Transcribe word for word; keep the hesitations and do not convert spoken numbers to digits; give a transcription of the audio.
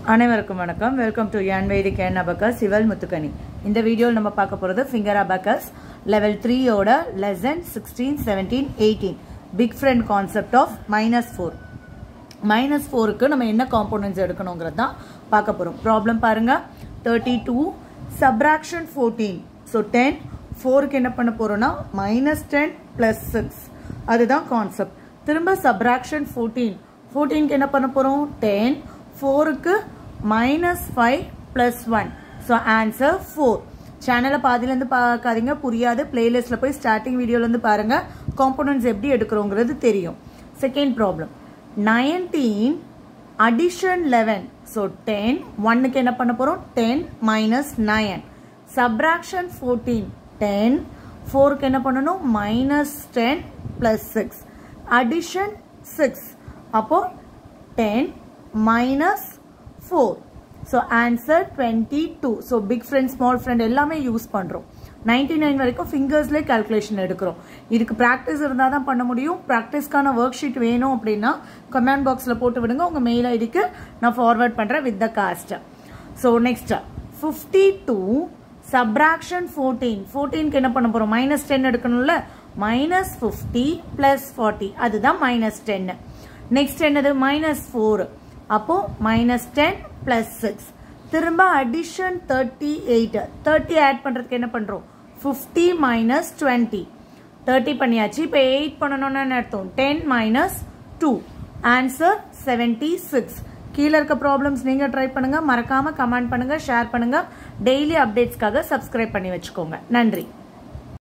அனைவருக்கும் வணக்கம். Welcome to Vedic and Abacus சிவல் முத்துக்கனி. இந்த வீடியோவில் நம்ம பார்க்க போகிறது ஃபிங்கர் அபாக்கஸ் லெவல் த்ரீ ஓட lesson sixteen seventeen eighteen big friend concept of minus four. Minus ஃபோருக்கு நம்ம என்ன காம்போனன்ட்ஸ் எடுக்கணுங்கிறது தான் பார்க்க போகிறோம். ப்ராப்ளம் பாருங்க. Thirty two subtraction fourteen. So ten ஃபோருக்கு என்ன பண்ண போகிறோம்னா மைனஸ் டென் ப்ளஸ் சிக்ஸ், அதுதான் கான்செப்ட். திரும்ப சப்ராக்ஷன் ஃபோர்டீன். ஃபோர்டீனுக்கு என்ன பண்ண போகிறோம்? டென் ஃபோருக்கு minus five plus one. So answer four. சேனலை பாதியிலேருந்து பார்க்காதீங்க, புரியாது. பிளேலிஸ்ட்டில் போய் ஸ்டார்டிங் வீடியோலேருந்து பாருங்கள், காம்போனன்ட்ஸ் எப்படி எடுக்கிறோங்கிறது தெரியும். Second problem. Nineteen addition eleven. So ten ஒன்னுக்கு என்ன பண்ண போகிறோம்? Ten minus nine. Subtraction fourteen. Ten ஃபோருக்கு என்ன பண்ணணும்? Minus ten plus six. Addition six. அப்போ ten minus four. So answer twenty two. So big friend small friend எல்லாமே use பண்ணுறோம். நைன்டி நைன் வரைக்கும் ஃபிங்கர்ஸ்லேயே கால்குலேஷன் எடுக்கிறோம். இதுக்கு ப்ராக்டிஸ் இருந்தால் தான் பண்ண முடியும். ப்ராக்டிஸ்க்கான ஒர்க் ஷீட் வேணும் அப்படின்னா கமெண்ட் பாக்ஸில் போட்டு விடுங்க. உங்கள் மெயில் ஐடிக்கு நான் ஃபார்வர்ட் பண்ணுறேன் with the cost. So next fifty two subtraction fourteen. ஃபோர்டீனுக்கு என்ன பண்ண போகிறோம்? மைனஸ் டென் எடுக்கணும்ல. மைனஸ் ஃபிஃப்டி ப்ளஸ் ஃபார்ட்டி, அதுதான் மைனஸ் டென்னு. நெக்ஸ்ட் என்னது? Minus four. அப்போ மைனஸ் டென் பிளஸ் சிக்ஸ். திரும்ப addition thirty eight. Thirty add பண்றதுக்கு என்ன பண்றோம்? Fifty minus twenty. தேர்ட்டி பண்ணியாச்சு. இப்போ எயிட் பண்ணணும்னு அர்த்தம். Ten minus two. Answer seventy six. கீழே இருக்க ப்ராப்ளம்ஸ் நீங்க ட்ரை பண்ணுங்க. மறக்காம கமெண்ட் பண்ணுங்க, ஷேர் பண்ணுங்க. டெய்லி அப்டேட்ஸ்க்காக சப்ஸ்கிரைப் பண்ணி வச்சுக்கோங்க. நன்றி.